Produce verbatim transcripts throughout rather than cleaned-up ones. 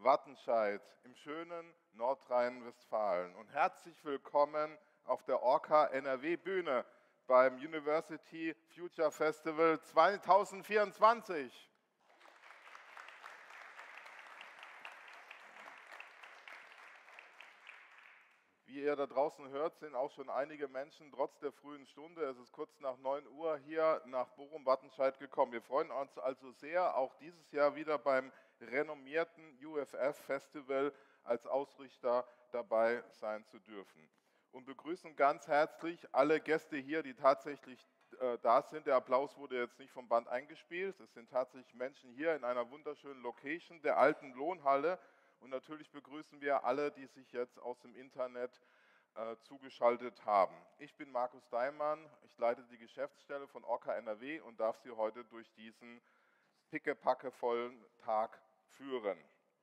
Wattenscheid im schönen Nordrhein-Westfalen und herzlich willkommen auf der Orca N R W Bühne beim University Future Festival zweitausendvierundzwanzig. Wie ihr da draußen hört, sind auch schon einige Menschen trotz der frühen Stunde, es ist kurz nach neun Uhr, hier nach Bochum-Wattenscheid gekommen. Wir freuen uns also sehr, auch dieses Jahr wieder beim renommierten U F F-Festival als Ausrichter dabei sein zu dürfen. Und begrüßen ganz herzlich alle Gäste hier, die tatsächlich äh, da sind. Der Applaus wurde jetzt nicht vom Band eingespielt. Es sind tatsächlich Menschen hier in einer wunderschönen Location der alten Lohnhalle. Und natürlich begrüßen wir alle, die sich jetzt aus dem Internet äh, zugeschaltet haben. Ich bin Markus Daimann, ich leite die Geschäftsstelle von Orca N R W und darf Sie heute durch diesen pickepackevollen Tag führen.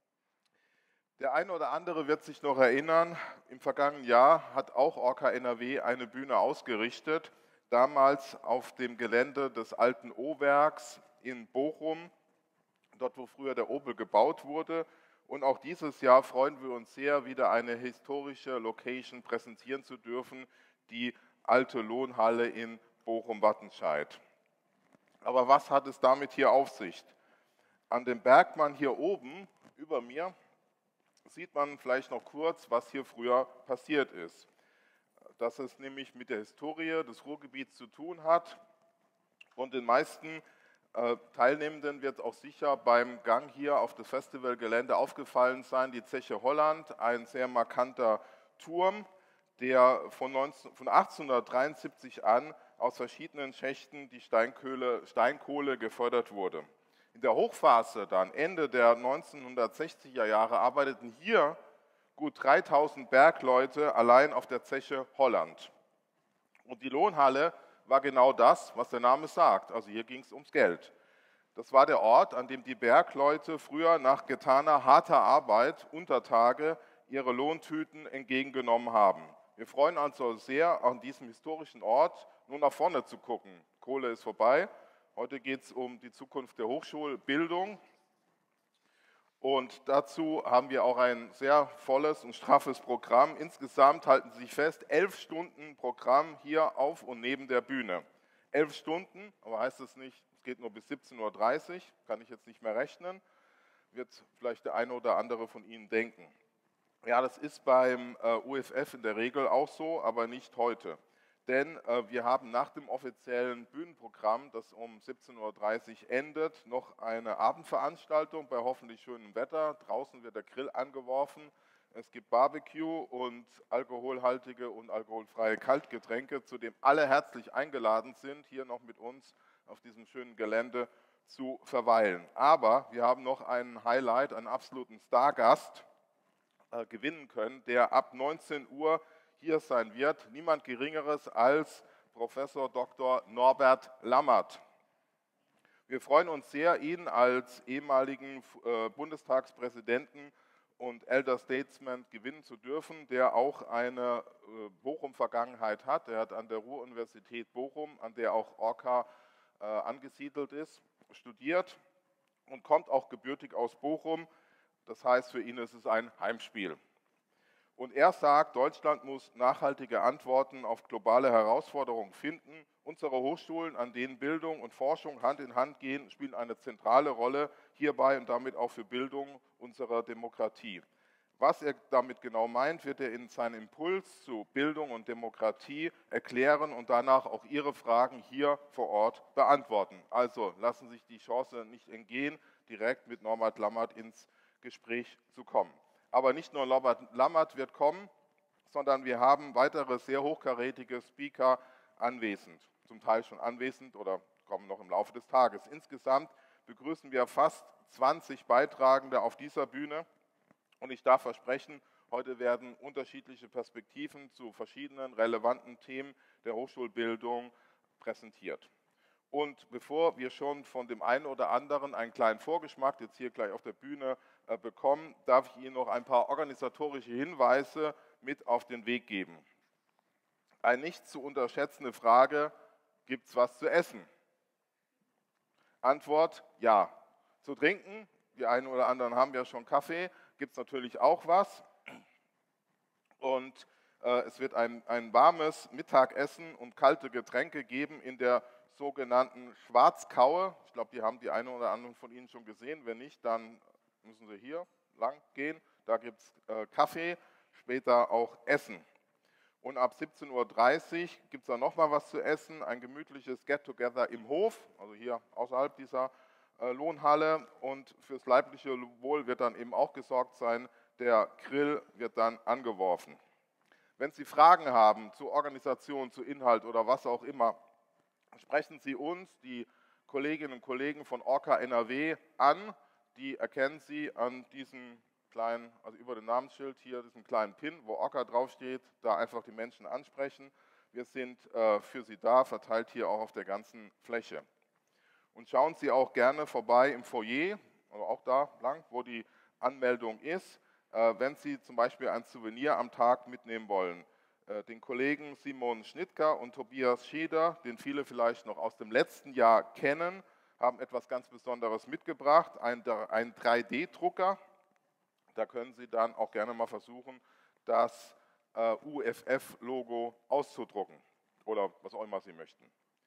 Der eine oder andere wird sich noch erinnern, im vergangenen Jahr hat auch Orca N R W eine Bühne ausgerichtet, damals auf dem Gelände des alten O-Werks in Bochum, dort wo früher der Opel gebaut wurde. Und auch dieses Jahr freuen wir uns sehr, wieder eine historische Location präsentieren zu dürfen, die alte Lohnhalle in Bochum-Wattenscheid. Aber was hat es damit hier auf sich? An dem Bergmann hier oben über mir sieht man vielleicht noch kurz, was hier früher passiert ist. Dass es nämlich mit der Historie des Ruhrgebiets zu tun hat und den meisten Äh, Teilnehmenden wird auch sicher beim Gang hier auf das Festivalgelände aufgefallen sein, die Zeche Holland, ein sehr markanter Turm, der von, neunzehn, von achtzehnhundertdreiundsiebzig an aus verschiedenen Schächten die Steinkohle, Steinkohle gefördert wurde. In der Hochphase dann, Ende der neunzehnhundertsechziger Jahre, arbeiteten hier gut dreitausend Bergleute allein auf der Zeche Holland. Und die Lohnhalle war genau das, was der Name sagt. Also hier ging es ums Geld. Das war der Ort, an dem die Bergleute früher nach getaner harter Arbeit unter Tage ihre Lohntüten entgegengenommen haben. Wir freuen uns also sehr, an diesem historischen Ort nur nach vorne zu gucken. Kohle ist vorbei. Heute geht es um die Zukunft der Hochschulbildung. Und dazu haben wir auch ein sehr volles und straffes Programm. Insgesamt halten Sie sich fest, elf Stunden Programm hier auf und neben der Bühne. Elf Stunden, aber heißt es nicht, es geht nur bis siebzehn Uhr dreißig, kann ich jetzt nicht mehr rechnen, wird vielleicht der eine oder andere von Ihnen denken. Ja, das ist beim äh, U F F in der Regel auch so, aber nicht heute. Denn äh, wir haben nach dem offiziellen Bühnenprogramm, das um siebzehn Uhr dreißig endet, noch eine Abendveranstaltung bei hoffentlich schönem Wetter. Draußen wird der Grill angeworfen. Es gibt Barbecue und alkoholhaltige und alkoholfreie Kaltgetränke, zu dem alle herzlich eingeladen sind, hier noch mit uns auf diesem schönen Gelände zu verweilen. Aber wir haben noch einen Highlight, einen absoluten Stargast äh, gewinnen können, der ab neunzehn Uhr hier sein wird, niemand Geringeres als Professor Doktor Norbert Lammert. Wir freuen uns sehr, ihn als ehemaligen äh, Bundestagspräsidenten und Elder Statesman gewinnen zu dürfen, der auch eine äh, Bochum-Vergangenheit hat. Er hat an der Ruhr-Universität Bochum, an der auch Orca äh, angesiedelt ist, studiert und kommt auch gebürtig aus Bochum. Das heißt, für ihn ist es ein Heimspiel. Und er sagt, Deutschland muss nachhaltige Antworten auf globale Herausforderungen finden. Unsere Hochschulen, an denen Bildung und Forschung Hand in Hand gehen, spielen eine zentrale Rolle hierbei und damit auch für Bildung unserer Demokratie. Was er damit genau meint, wird er in seinem Impuls zu Bildung und Demokratie erklären und danach auch Ihre Fragen hier vor Ort beantworten. Also lassen Sie sich die Chance nicht entgehen, direkt mit Norbert Lammert ins Gespräch zu kommen. Aber nicht nur Norbert Lammert wird kommen, sondern wir haben weitere sehr hochkarätige Speaker anwesend, zum Teil schon anwesend oder kommen noch im Laufe des Tages. Insgesamt begrüßen wir fast zwanzig Beitragende auf dieser Bühne und ich darf versprechen, heute werden unterschiedliche Perspektiven zu verschiedenen relevanten Themen der Hochschulbildung präsentiert. Und bevor wir schon von dem einen oder anderen einen kleinen Vorgeschmack jetzt hier gleich auf der Bühne äh, bekommen, darf ich Ihnen noch ein paar organisatorische Hinweise mit auf den Weg geben. Eine nicht zu unterschätzende Frage, gibt es was zu essen? Antwort, ja. Zu trinken, die einen oder anderen haben ja schon Kaffee, gibt es natürlich auch was. Und äh, es wird ein, ein warmes Mittagessen und kalte Getränke geben in der sogenannten Schwarzkaue. Ich glaube, die haben die einen oder anderen von Ihnen schon gesehen. Wenn nicht, dann müssen Sie hier lang gehen. Da gibt es äh, Kaffee, später auch Essen. Und ab siebzehn Uhr dreißig gibt es dann nochmal was zu essen, ein gemütliches Get-Together im Hof, also hier außerhalb dieser äh, Lohnhalle. Und fürs leibliche Wohl wird dann eben auch gesorgt sein. Der Grill wird dann angeworfen. Wenn Sie Fragen haben zur Organisation, zu Inhalt oder was auch immer, sprechen Sie uns, die Kolleginnen und Kollegen von Orca N R W, an. Die erkennen Sie an diesem kleinen, also über dem Namensschild hier, diesem kleinen Pin, wo Orca draufsteht, da einfach die Menschen ansprechen. Wir sind äh, für Sie da, verteilt hier auch auf der ganzen Fläche. Und schauen Sie auch gerne vorbei im Foyer, also auch da lang, wo die Anmeldung ist, äh, wenn Sie zum Beispiel ein Souvenir am Tag mitnehmen wollen. Äh, den Kollegen Simon Schnittker und Tobias Scheder, den viele vielleicht noch aus dem letzten Jahr kennen, haben etwas ganz Besonderes mitgebracht, ein, ein drei D Drucker. Da können Sie dann auch gerne mal versuchen, das äh, U F F-Logo auszudrucken oder was auch immer Sie möchten.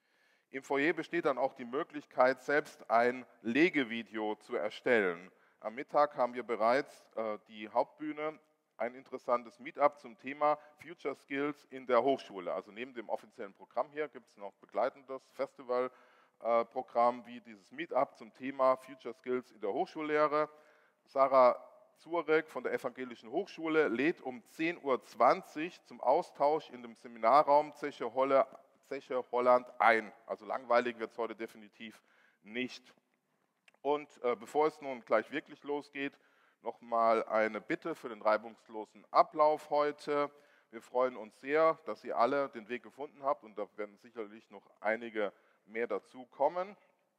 Im Foyer besteht dann auch die Möglichkeit, selbst ein Legevideo zu erstellen. Am Mittag haben wir bereits äh, die Hauptbühne, ein interessantes Meetup zum Thema Future Skills in der Hochschule. Also neben dem offiziellen Programm hier gibt es noch begleitendes Festivalprogramm wie dieses Meetup zum Thema Future Skills in der Hochschullehre. Sarah Zurek von der Evangelischen Hochschule lädt um zehn Uhr zwanzig zum Austausch in dem Seminarraum Zeche, Holle, Zeche Holland ein. Also langweilig wird es heute definitiv nicht. Und äh, bevor es nun gleich wirklich losgeht, nochmal eine Bitte für den reibungslosen Ablauf heute. Wir freuen uns sehr, dass ihr alle den Weg gefunden habt und da werden sicherlich noch einige mehr dazu kommen.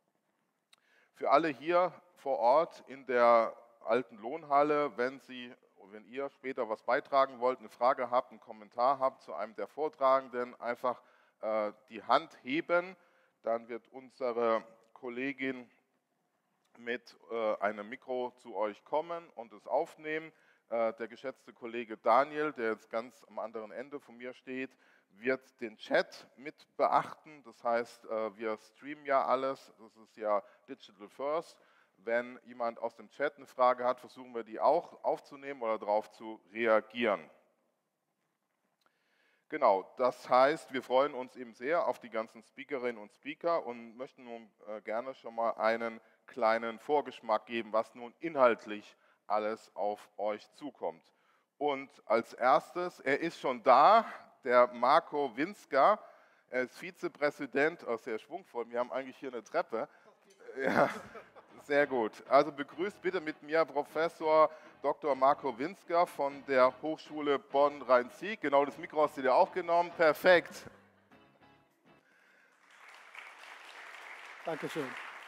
Für alle hier vor Ort in der alten Lohnhalle, wenn Sie, wenn ihr später was beitragen wollt, eine Frage habt, einen Kommentar habt zu einem der Vortragenden, einfach äh, die Hand heben, dann wird unsere Kollegin mit äh, einem Mikro zu euch kommen und es aufnehmen. Äh, der geschätzte Kollege Daniel, der jetzt ganz am anderen Ende von mir steht, wird den Chat mit beachten. Das heißt, äh, wir streamen ja alles, das ist ja Digital First. Wenn jemand aus dem Chat eine Frage hat, versuchen wir die auch aufzunehmen oder darauf zu reagieren. Genau, das heißt, wir freuen uns eben sehr auf die ganzen Speakerinnen und Speaker und möchten nun äh, gerne schon mal einen kleinen Vorgeschmack geben, was nun inhaltlich alles auf euch zukommt. Und als erstes, er ist schon da, der Marco Winska, er ist Vizepräsident, oh, sehr schwungvoll, wir haben eigentlich hier eine Treppe. Ja. Sehr gut. Also begrüßt bitte mit mir Professor Doktor Marco Winska von der Hochschule Bonn-Rhein-Sieg. Genau, das Mikro hast du dir auch genommen. Perfekt. Dankeschön.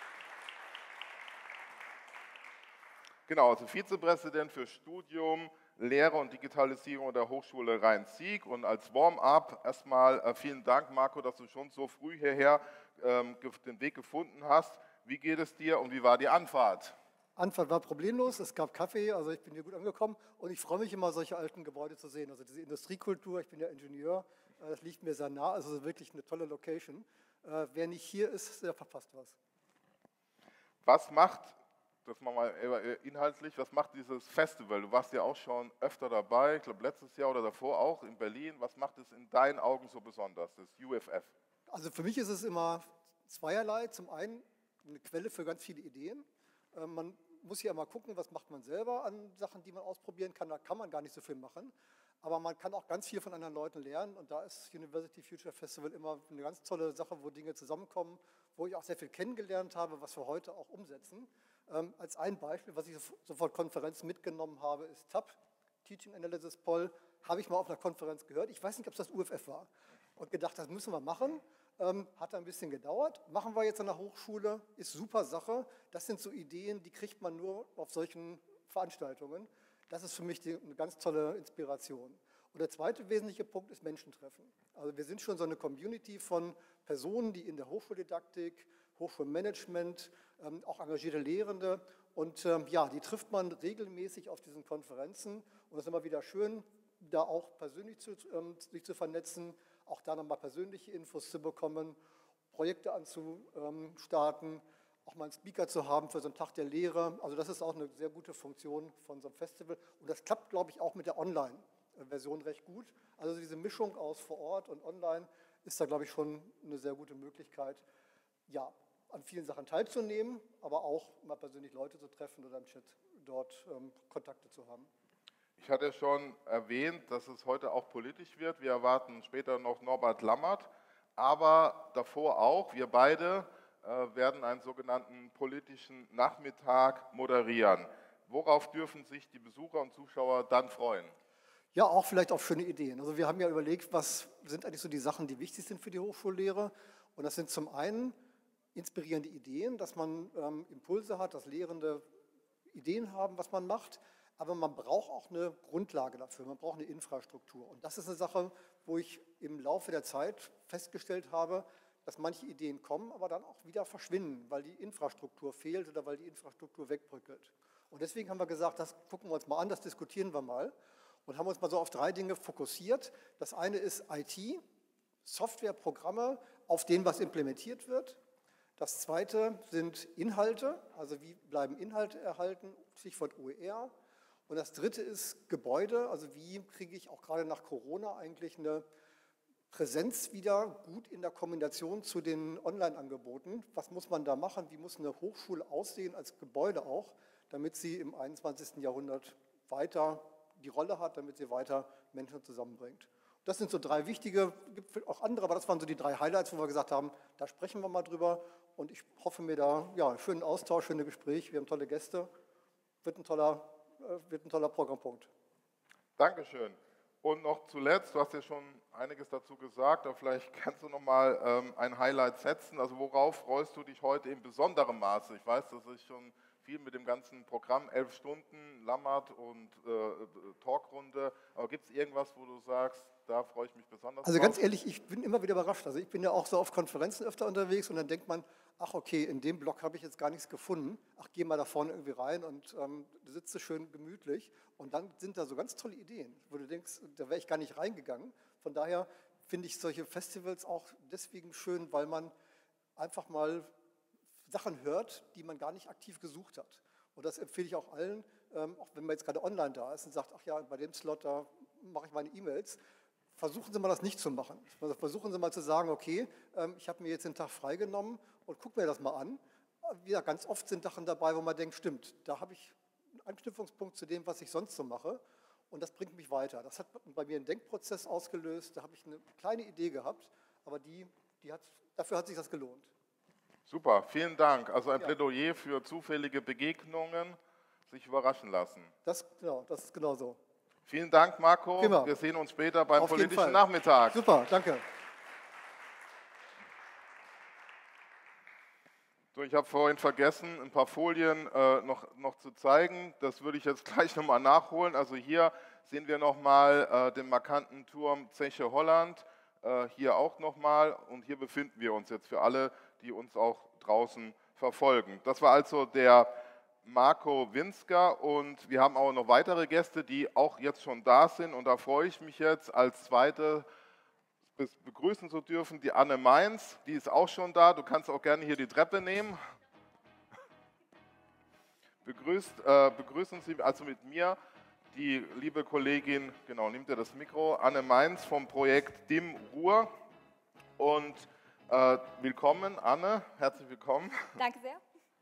Genau, also Vizepräsident für Studium, Lehre und Digitalisierung der Hochschule Rhein-Sieg. Und als Warm-up erstmal äh, vielen Dank, Marco, dass du schon so früh hierher ähm, den Weg gefunden hast. Wie geht es dir und wie war die Anfahrt? Anfahrt war problemlos, es gab Kaffee, also ich bin hier gut angekommen und ich freue mich immer, solche alten Gebäude zu sehen. Also diese Industriekultur, ich bin ja Ingenieur, das liegt mir sehr nah, also wirklich eine tolle Location. Wer nicht hier ist, der verpasst was. Was macht, das machen wir mal inhaltlich, was macht dieses Festival? Du warst ja auch schon öfter dabei, ich glaube letztes Jahr oder davor auch in Berlin. Was macht es in deinen Augen so besonders, das U F F? Also für mich ist es immer zweierlei. Zum einen eine Quelle für ganz viele Ideen. Man muss ja mal gucken, was macht man selber an Sachen, die man ausprobieren kann. Da kann man gar nicht so viel machen. Aber man kann auch ganz viel von anderen Leuten lernen. Und da ist University Future Festival immer eine ganz tolle Sache, wo Dinge zusammenkommen, wo ich auch sehr viel kennengelernt habe, was wir heute auch umsetzen. Ähm, als ein Beispiel, was ich sofort Konferenzen mitgenommen habe, ist T A P, Teaching Analysis Poll. Habe ich mal auf einer Konferenz gehört. Ich weiß nicht, ob es das U F F war. Und gedacht, das müssen wir machen. Ähm, hat ein bisschen gedauert. Machen wir jetzt an der Hochschule, ist super Sache. Das sind so Ideen, die kriegt man nur auf solchen Veranstaltungen. Das ist für mich die, eine ganz tolle Inspiration. Und der zweite wesentliche Punkt ist Menschentreffen. Also wir sind schon so eine Community von Personen, die in der Hochschuldidaktik, Hochschulmanagement, ähm, auch engagierte Lehrende Und ähm, ja, die trifft man regelmäßig auf diesen Konferenzen und es ist immer wieder schön, da auch persönlich zu, ähm, sich zu vernetzen, auch da nochmal persönliche Infos zu bekommen, Projekte anzustarten, auch mal einen Speaker zu haben für so einen Tag der Lehre. Also das ist auch eine sehr gute Funktion von so einem Festival. Und das klappt, glaube ich, auch mit der Online-Version recht gut. Also diese Mischung aus vor Ort und online ist da, glaube ich, schon eine sehr gute Möglichkeit, ja, an vielen Sachen teilzunehmen, aber auch mal persönlich Leute zu treffen oder im Chat dort ähm, Kontakte zu haben. Ich hatte schon erwähnt, dass es heute auch politisch wird. Wir erwarten später noch Norbert Lammert, aber davor auch, wir beide äh, werden einen sogenannten politischen Nachmittag moderieren. Worauf dürfen sich die Besucher und Zuschauer dann freuen? Ja, auch vielleicht auf schöne Ideen. Also wir haben ja überlegt, was sind eigentlich so die Sachen, die wichtig sind für die Hochschullehre. Und das sind zum einen inspirierende Ideen, dass man ähm, Impulse hat, dass Lehrende Ideen haben, was man macht. Aber man braucht auch eine Grundlage dafür, man braucht eine Infrastruktur. Und das ist eine Sache, wo ich im Laufe der Zeit festgestellt habe, dass manche Ideen kommen, aber dann auch wieder verschwinden, weil die Infrastruktur fehlt oder weil die Infrastruktur wegbröckelt. Und deswegen haben wir gesagt, das gucken wir uns mal an, das diskutieren wir mal. Und haben uns mal so auf drei Dinge fokussiert. Das eine ist I T, Software, Programme, auf denen was implementiert wird. Das zweite sind Inhalte, also wie bleiben Inhalte erhalten, Stichwort O E R. Und das dritte ist Gebäude, also wie kriege ich auch gerade nach Corona eigentlich eine Präsenz wieder gut in der Kombination zu den Online-Angeboten. Was muss man da machen? Wie muss eine Hochschule aussehen als Gebäude auch, damit sie im einundzwanzigsten Jahrhundert weiter die Rolle hat, damit sie weiter Menschen zusammenbringt. Das sind so drei wichtige, gibt auch andere, aber das waren so die drei Highlights, wo wir gesagt haben, da sprechen wir mal drüber und ich hoffe mir da, ja, einen schönen Austausch, schöne Gespräche, wir haben tolle Gäste, wird ein toller, wird ein toller Programmpunkt. Dankeschön. Und noch zuletzt, du hast ja schon einiges dazu gesagt, aber vielleicht kannst du noch mal ähm, ein Highlight setzen. Also worauf freust du dich heute in besonderem Maße? Ich weiß, dass ich schon viel mit dem ganzen Programm, elf Stunden, Lammert und äh, Talkrunde. Aber gibt es irgendwas, wo du sagst, da freue ich mich besonders Also drauf? ganz ehrlich, ich bin immer wieder überrascht. Also ich bin ja auch so auf Konferenzen öfter unterwegs und dann denkt man, ach okay, in dem Block habe ich jetzt gar nichts gefunden. Ach, geh mal da vorne irgendwie rein und ähm, du sitzt so schön gemütlich. Und dann sind da so ganz tolle Ideen, wo du denkst, da wäre ich gar nicht reingegangen. Von daher finde ich solche Festivals auch deswegen schön, weil man einfach mal Sachen hört, die man gar nicht aktiv gesucht hat. Und das empfehle ich auch allen, ähm, auch wenn man jetzt gerade online da ist und sagt, ach ja, bei dem Slot, da mache ich meine E-Mails. Versuchen Sie mal das nicht zu machen. Versuchen Sie mal zu sagen, okay, ähm, ich habe mir jetzt den Tag freigenommen und gucke mir das mal an. Ja, ganz oft sind Sachen dabei, wo man denkt, stimmt, da habe ich einen Anknüpfungspunkt zu dem, was ich sonst so mache. Und das bringt mich weiter. Das hat bei mir einen Denkprozess ausgelöst. Da habe ich eine kleine Idee gehabt, aber die, die hat, dafür hat sich das gelohnt. Super, vielen Dank. Also ein Ja. Plädoyer für zufällige Begegnungen, sich überraschen lassen. Das, genau, das ist genau so. Vielen Dank, Marco. Prima. Wir sehen uns später beim Auf jeden politischen Fall. Nachmittag. Super, danke. So, ich habe vorhin vergessen, ein paar Folien äh, noch, noch zu zeigen. Das würde ich jetzt gleich nochmal nachholen. Also hier sehen wir nochmal äh, den markanten Turm Zeche Holland. Äh, hier auch nochmal. Und hier befinden wir uns jetzt für alle, die uns auch draußen verfolgen. Das war also der Marco Winsker und wir haben auch noch weitere Gäste, die auch jetzt schon da sind. Und da freue ich mich jetzt als zweite begrüßen zu dürfen, die Anne Mainz, die ist auch schon da. Du kannst auch gerne hier die Treppe nehmen. Begrüßt, äh, begrüßen Sie also mit mir die liebe Kollegin, genau, nimmt ihr das Mikro, Anne Mainz vom Projekt D I M Ruhr. Und äh, willkommen, Anne, herzlich willkommen. Danke sehr.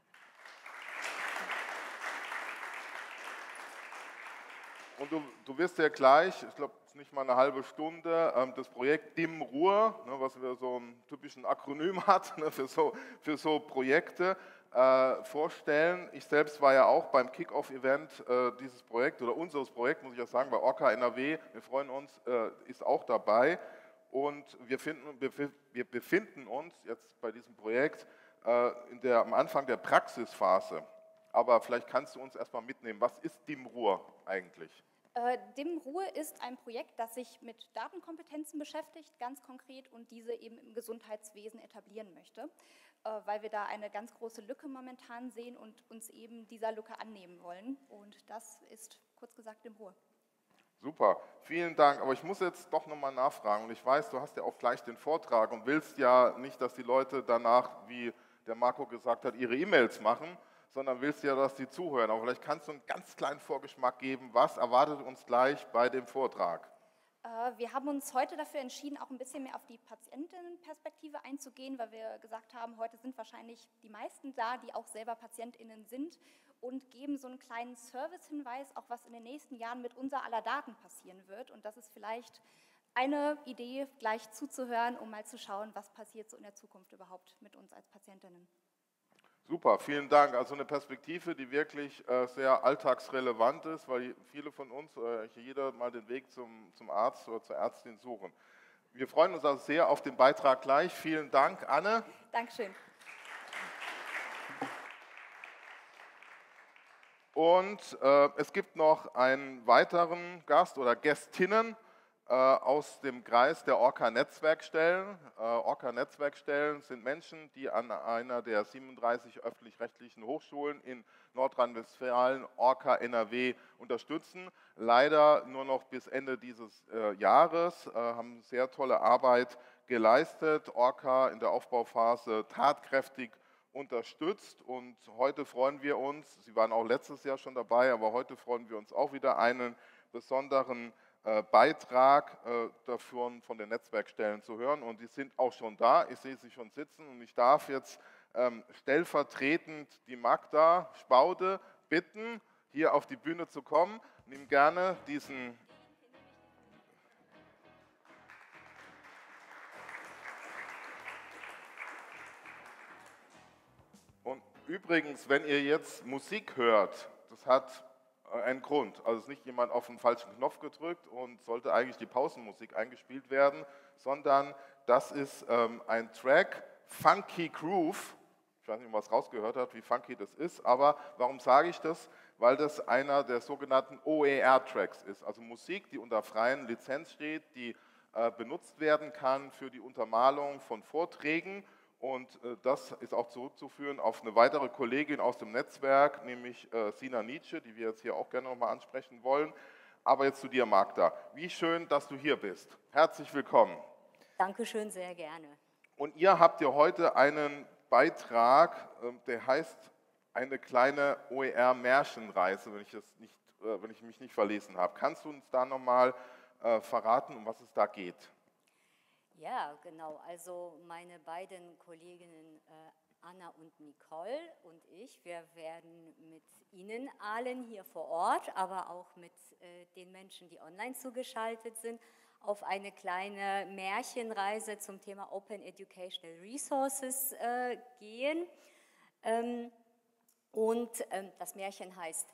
Und du, du wirst ja gleich, ich glaube, es ist nicht mal eine halbe Stunde, ähm, das Projekt D I M Ruhr, ne, was wir so einen typischen Akronym hat, ne, für, so, für so Projekte, äh, vorstellen. Ich selbst war ja auch beim Kick-Off-Event äh, dieses Projekt oder unseres Projekts, muss ich ja sagen, bei Orca N R W, wir freuen uns, äh, ist auch dabei. Und wir, finden, wir befinden uns jetzt bei diesem Projekt äh, in der, am Anfang der Praxisphase. Aber vielleicht kannst du uns erstmal mitnehmen, was ist D I M Ruhr eigentlich? Äh, D I M Ruhr ist ein Projekt, das sich mit Datenkompetenzen beschäftigt, ganz konkret, und diese eben im Gesundheitswesen etablieren möchte. äh, weil wir da eine ganz große Lücke momentan sehen und uns eben dieser Lücke annehmen wollen. Und das ist kurz gesagt im Ruhr. Super, vielen Dank. Aber ich muss jetzt doch nochmal nachfragen. Und ich weiß, du hast ja auch gleich den Vortrag und willst ja nicht, dass die Leute danach, wie der Marco gesagt hat, ihre E-Mails machen, sondern willst ja, dass die zuhören. Aber vielleicht kannst du einen ganz kleinen Vorgeschmack geben. Was erwartet uns gleich bei dem Vortrag? Wir haben uns heute dafür entschieden, auch ein bisschen mehr auf die Patientinnenperspektive einzugehen, weil wir gesagt haben, heute sind wahrscheinlich die meisten da, die auch selber PatientInnen sind und geben so einen kleinen Service-Hinweis, auch was in den nächsten Jahren mit unser aller Daten passieren wird. Und das ist vielleicht eine Idee, gleich zuzuhören, um mal zu schauen, was passiert so in der Zukunft überhaupt mit uns als PatientInnen. Super, vielen Dank. Also eine Perspektive, die wirklich äh, sehr alltagsrelevant ist, weil viele von uns, äh, jeder mal den Weg zum, zum Arzt oder zur Ärztin suchen. Wir freuen uns also sehr auf den Beitrag gleich. Vielen Dank, Anne. Dankeschön. Und äh, es gibt noch einen weiteren Gast oder Gästinnen äh, aus dem Kreis der Orca-Netzwerkstellen. Äh, Orca-Netzwerkstellen sind Menschen, die an einer der siebenunddreißig öffentlich-rechtlichen Hochschulen in Nordrhein-Westfalen Orca N R W unterstützen. Leider nur noch bis Ende dieses äh, Jahres, äh, haben sehr tolle Arbeit geleistet. Orca in der Aufbauphase tatkräftig unterstützt und heute freuen wir uns, Sie waren auch letztes Jahr schon dabei, aber heute freuen wir uns auch wieder, einen besonderen äh, Beitrag äh, dafür von den Netzwerkstellen zu hören und die sind auch schon da, ich sehe sie schon sitzen und ich darf jetzt ähm, stellvertretend die Magda Spaude bitten, hier auf die Bühne zu kommen. Nimm gerne diesen Und übrigens, wenn ihr jetzt Musik hört, das hat einen Grund. Also es ist nicht jemand auf den falschen Knopf gedrückt und sollte eigentlich die Pausenmusik eingespielt werden, sondern das ist ähm, ein Track, Funky Groove. Ich weiß nicht, ob man es rausgehört hat, wie funky das ist, aber warum sage ich das? Weil das einer der sogenannten O E R-Tracks ist, also Musik, die unter freien Lizenz steht, die äh, benutzt werden kann für die Untermalung von Vorträgen. Und äh, das ist auch zurückzuführen auf eine weitere Kollegin aus dem Netzwerk, nämlich äh, Sina Nietzsche, die wir jetzt hier auch gerne nochmal ansprechen wollen. Aber jetzt zu dir, Magda. Wie schön, dass du hier bist. Herzlich willkommen. Dankeschön, sehr gerne. Und ihr habt ja heute einen Beitrag, äh, der heißt eine kleine O E R-Märchenreise, wenn ich, das nicht, äh, wenn ich mich nicht verlesen habe. Kannst du uns da nochmal äh, verraten, um was es da geht? Ja, genau. Also meine beiden Kolleginnen äh, Anna und Nicole und ich, wir werden mit Ihnen allen hier vor Ort, aber auch mit äh, den Menschen, die online zugeschaltet sind, auf eine kleine Märchenreise zum Thema Open Educational Resources äh, gehen. Ähm, und ähm, das Märchen heißt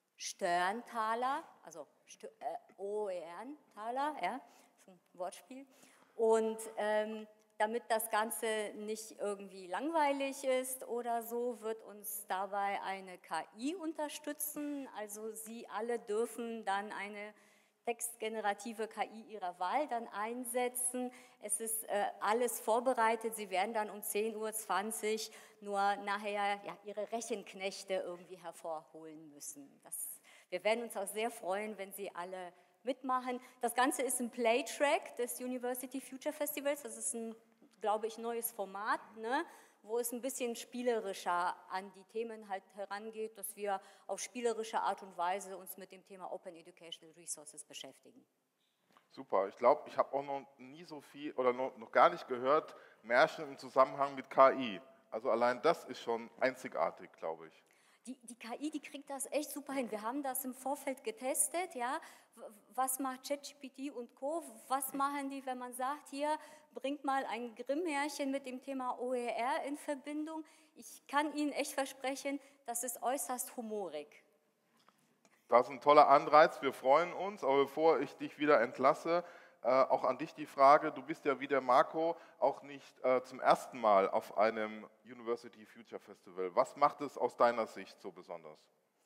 Störntaler, also Stö äh, O E R-Taler, ja, ist ein Wortspiel. Und ähm, damit das Ganze nicht irgendwie langweilig ist oder so, wird uns dabei eine K I unterstützen. Also Sie alle dürfen dann eine textgenerative K I Ihrer Wahl dann einsetzen. Es ist äh, alles vorbereitet. Sie werden dann um zehn Uhr zwanzig nur nachher ja, Ihre Rechenknechte irgendwie hervorholen müssen. Das, wir werden uns auch sehr freuen, wenn Sie alle mitmachen. Das Ganze ist ein Playtrack des University Future Festivals. Das ist ein, glaube ich, neues Format, ne, wo es ein bisschen spielerischer an die Themen halt herangeht, dass wir auf spielerische Art und Weise uns mit dem Thema Open Educational Resources beschäftigen. Super, ich glaube, ich habe auch noch nie so viel oder noch, noch gar nicht gehört, Märchen im Zusammenhang mit K I. Also allein das ist schon einzigartig, glaube ich. Die, die K I, die kriegt das echt super hin. Wir haben das im Vorfeld getestet, ja. Was macht ChatGPT und Co.? Was machen die, wenn man sagt, hier, bringt mal ein Grimm-Märchen mit dem Thema O E R in Verbindung? Ich kann Ihnen echt versprechen, das ist äußerst humorig. Das ist ein toller Anreiz, wir freuen uns. Aber bevor ich dich wieder entlasse, äh, auch an dich die Frage, du bist ja wie der Marco auch nicht äh, zum ersten Mal auf einem University Future Festival. Was macht es aus deiner Sicht so besonders?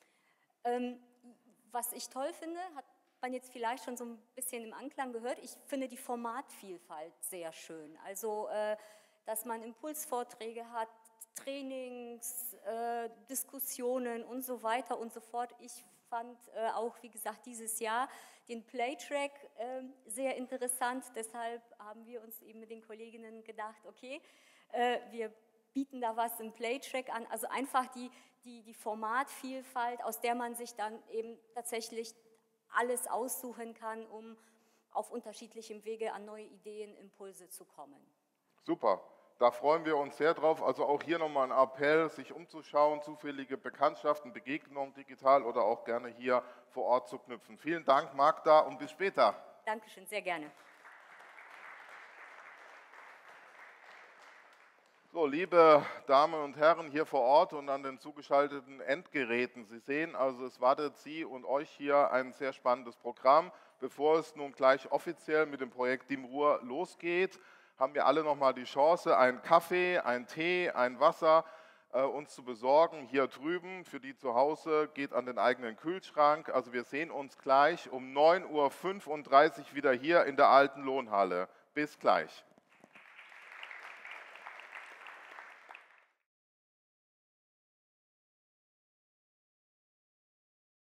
Ähm, was ich toll finde, hat man jetzt vielleicht schon so ein bisschen im Anklang gehört, ich finde die Formatvielfalt sehr schön. Also, äh, dass man Impulsvorträge hat, Trainings, äh, Diskussionen und so weiter und so fort. Ich fand äh, auch, wie gesagt, dieses Jahr den Playtrack äh, sehr interessant. Deshalb haben wir uns eben mit den Kolleginnen gedacht, okay, äh, wir bieten da was im Playtrack an. Also einfach die, die, die Formatvielfalt, aus der man sich dann eben tatsächlich alles aussuchen kann, um auf unterschiedlichem Wege an neue Ideen, Impulse zu kommen. Super, da freuen wir uns sehr drauf. Also auch hier nochmal ein Appell, sich umzuschauen, zufällige Bekanntschaften, Begegnungen digital oder auch gerne hier vor Ort zu knüpfen. Vielen Dank, Magda, und bis später. Dankeschön, sehr gerne. So, liebe Damen und Herren hier vor Ort und an den zugeschalteten Endgeräten, Sie sehen, also es wartet Sie und euch hier ein sehr spannendes Programm. Bevor es nun gleich offiziell mit dem Projekt DIMRUR losgeht, haben wir alle nochmal die Chance, einen Kaffee, einen Tee, ein Wasser äh, uns zu besorgen. Hier drüben, für die zu Hause, geht an den eigenen Kühlschrank. Also wir sehen uns gleich um neun Uhr fünfunddreißig wieder hier in der alten Lohnhalle. Bis gleich.